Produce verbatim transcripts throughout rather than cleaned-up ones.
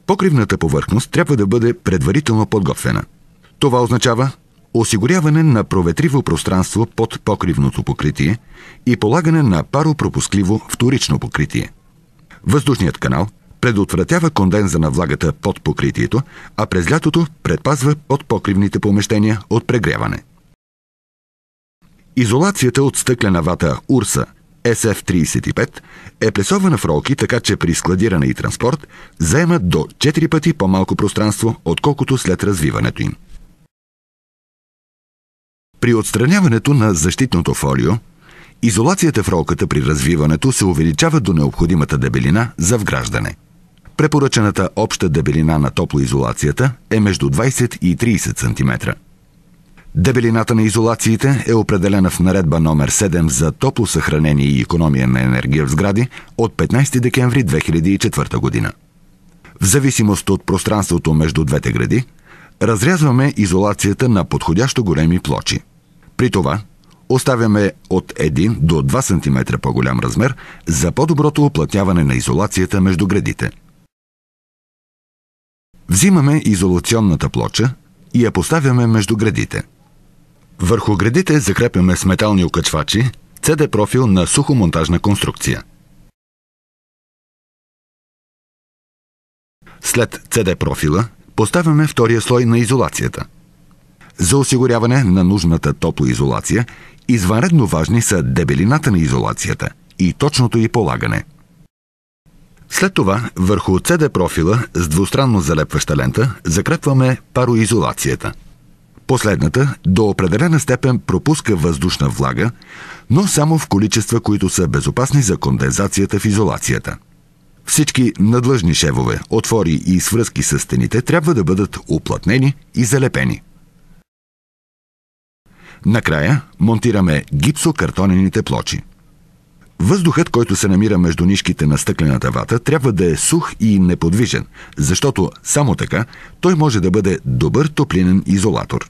Покривната повърхност трябва да бъде предварително подготвена. Това означава осигуряване на проветриво пространство под покривното покритие и полагане на паропропускливо вторично покритие. Въздушният канал предотвратява конденза на влагата под покритието, а през лятото предпазва подпокривните помещения от прегряване. Изолацията от стъклена вата Урса Ес Еф тридесет и пет е плесована в ролки, така че при складиране и транспорт заема до четири пъти по-малко пространство, отколкото след развиването им. При отстраняването на защитното фолио, изолацията в ролката при развиването се увеличава до необходимата дебелина за вграждане. Препоръчената обща дебелина на топлоизолацията е между двадесет и тридесет сантиметра. Дебелината на изолациите е определена в наредба номер седем за топло съхранение и икономия на енергия в сгради от петнадесети декември две хиляди и четвърта година. В зависимост от пространството между двете греди, разрязваме изолацията на подходящо големи плочи. При това оставяме от един до два сантиметра по-голям размер за по-доброто уплътняване на изолацията между гредите. Взимаме изолационната плоча и я поставяме между гредите. Върху гредите закрепяме с метални окачвачи Це Де профил на сухомонтажна конструкция. След Це Де профила поставяме втория слой на изолацията. За осигуряване на нужната топлоизолация извънредно важни са дебелината на изолацията и точното й полагане. След това върху Це Де профила с двустранно залепваща лента закрепваме пароизолацията. Последната до определена степен пропуска въздушна влага, но само в количества, които са безопасни за кондензацията в изолацията. Всички надлъжни шевове, отвори и свръзки с стените трябва да бъдат уплътнени и залепени. Накрая монтираме гипсокартонените плочи. Въздухът, който се намира между нишките на стъклената вата, трябва да е сух и неподвижен, защото само така той може да бъде добър топлинен изолатор.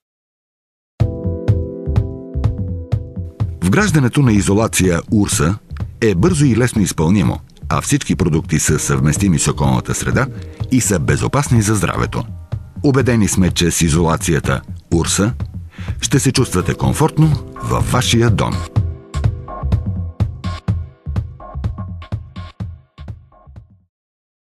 Вграждането на изолация Урса е бързо и лесно изпълнимо, а всички продукти са съвместими с околната среда и са безопасни за здравето. Убедени сме, че с изолацията Урса ще се чувствате комфортно във вашия дом.